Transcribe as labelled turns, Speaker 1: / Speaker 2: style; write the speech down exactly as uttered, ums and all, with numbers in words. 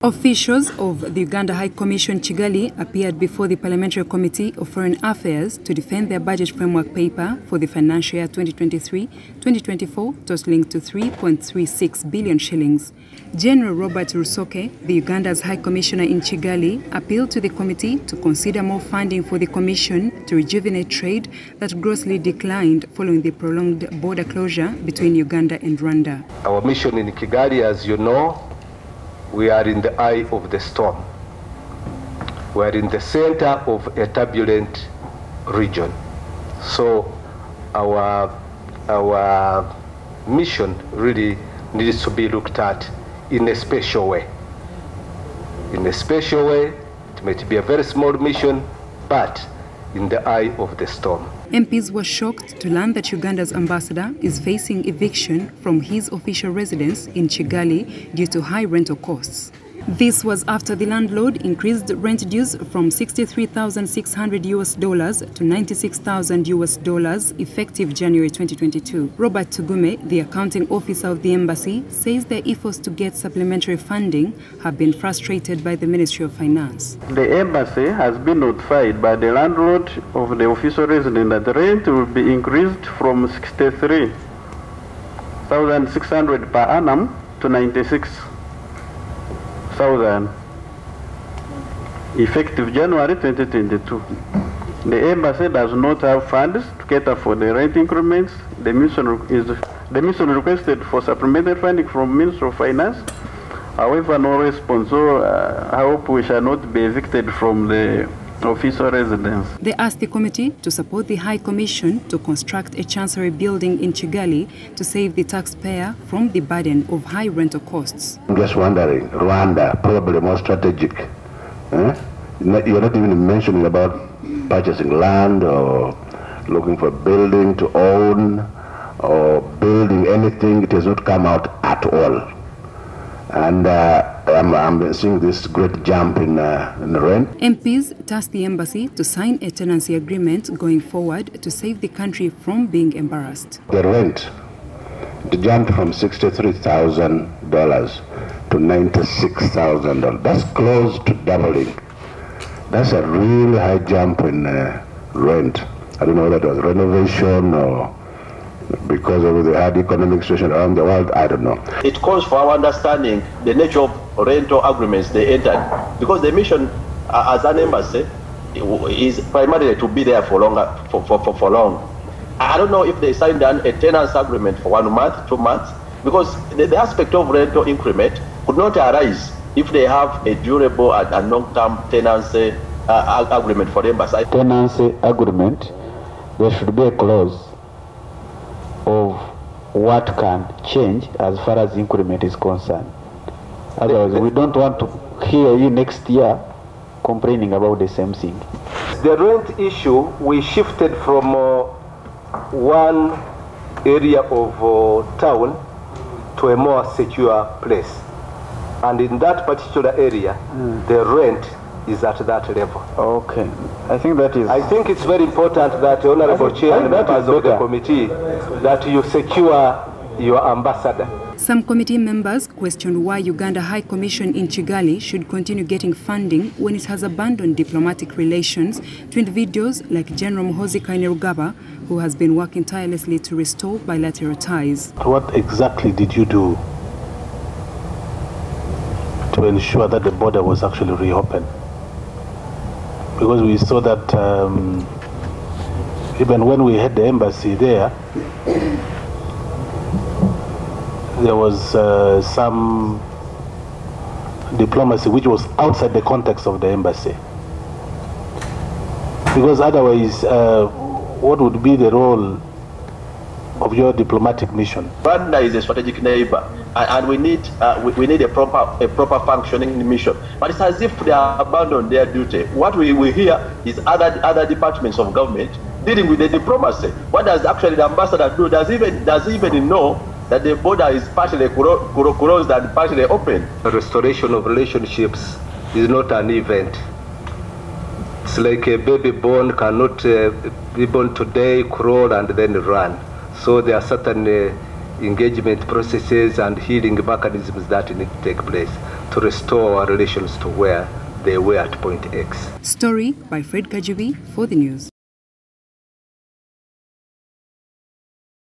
Speaker 1: Officials of the Uganda High Commission Kigali appeared before the Parliamentary Committee of Foreign Affairs to defend their budget framework paper for the financial year twenty twenty-three twenty twenty-four, totaling to three point three six billion shillings. General Robert Rusoke, the Uganda's High Commissioner in Kigali, appealed to the committee to consider more funding for the Commission to rejuvenate trade that grossly declined following the prolonged border closure between Uganda and Rwanda.
Speaker 2: Our mission in Kigali, as you know, we are in the eye of the storm. We are in the center of a turbulent region. So our, our mission really needs to be looked at in a special way. In a special way, it may be a very small mission, but in the eye of the storm.
Speaker 1: M Ps were shocked to learn that Uganda's ambassador is facing eviction from his official residence in Kigali due to high rental costs. This was after the landlord increased rent dues from sixty-three thousand six hundred U S dollars to ninety-six thousand U S dollars effective January twenty twenty-two. Robert Tugume, the accounting officer of the embassy, says their efforts to get supplementary funding have been frustrated by the Ministry of Finance.
Speaker 3: The embassy has been notified by the landlord of the official residence that the rent will be increased from sixty-three thousand six hundred per annum to ninety-six thousand effective January twenty twenty-two. The embassy does not have funds to cater for the rent increments. The mission is the mission requested for supplementary funding from Ministry of Finance. However, no response. So uh, I hope we shall not be evicted from the official residence.
Speaker 1: They asked the committee to support the High Commission to construct a chancery building in Kigali to save the taxpayer from the burden of high rental costs.
Speaker 4: I'm just wondering, Rwanda, probably more strategic. Eh? You're not even mentioning about purchasing land or looking for a building to own or building anything. It has not come out at all. And uh, I'm, I'm seeing this great jump in, uh, in the rent.
Speaker 1: M Ps tasked the embassy to sign a tenancy agreement going forward to save the country from being embarrassed.
Speaker 4: The rent, it jumped from sixty-three thousand dollars to ninety-six thousand dollars. That's close to doubling. That's a really high jump in uh, rent. I don't know whether it was renovation or because of the hard economic situation around the world, I don't know.
Speaker 5: It calls for our understanding the nature of rental agreements they entered, because the mission uh, as an embassy is primarily to be there for longer, for, for, for, for long. I don't know if they signed an, a tenancy agreement for one month, two months, because the, the aspect of rental increment could not arise if they have a durable and, and long-term tenancy uh, agreement for the embassy.
Speaker 6: Tenancy agreement, there should be a clause of what can change as far as increment is concerned. Otherwise, we don't want to hear you next year complaining about the same thing.
Speaker 2: The rent issue, we shifted from uh, one area of uh, town to a more secure place. And in that particular area, mm. the rent is at that level.
Speaker 6: Okay. I think that is...
Speaker 2: I think it's very important that the Honorable Chair and members of the committee, that you secure your ambassador.
Speaker 1: Some committee members questioned why Uganda High Commission in Kigali should continue getting funding when it has abandoned diplomatic relations to individuals like General Muhoozi Kainerugaba, who has been working tirelessly to restore bilateral ties.
Speaker 7: What exactly did you do to ensure that the border was actually reopened? Because we saw that um, even when we had the embassy there, there was uh, some diplomacy which was outside the context of the embassy. Because otherwise, uh, what would be the role of your diplomatic mission?
Speaker 5: Rwanda is a strategic neighbor, and, and we need uh, we, we need a proper a proper functioning mission. But it's as if they are abandoned their duty. What we, we hear is other other departments of government dealing with the diplomacy. What does actually the ambassador do? Does even does he even know that the border is partially closed and partially open?
Speaker 2: The restoration of relationships is not an event. It's like a baby born cannot uh, be born today, crawl and then run. So there are certain uh, engagement processes and healing mechanisms that need to take place. to restore our relations to where they were at point X.
Speaker 1: Story by Fred Kajubi for the news.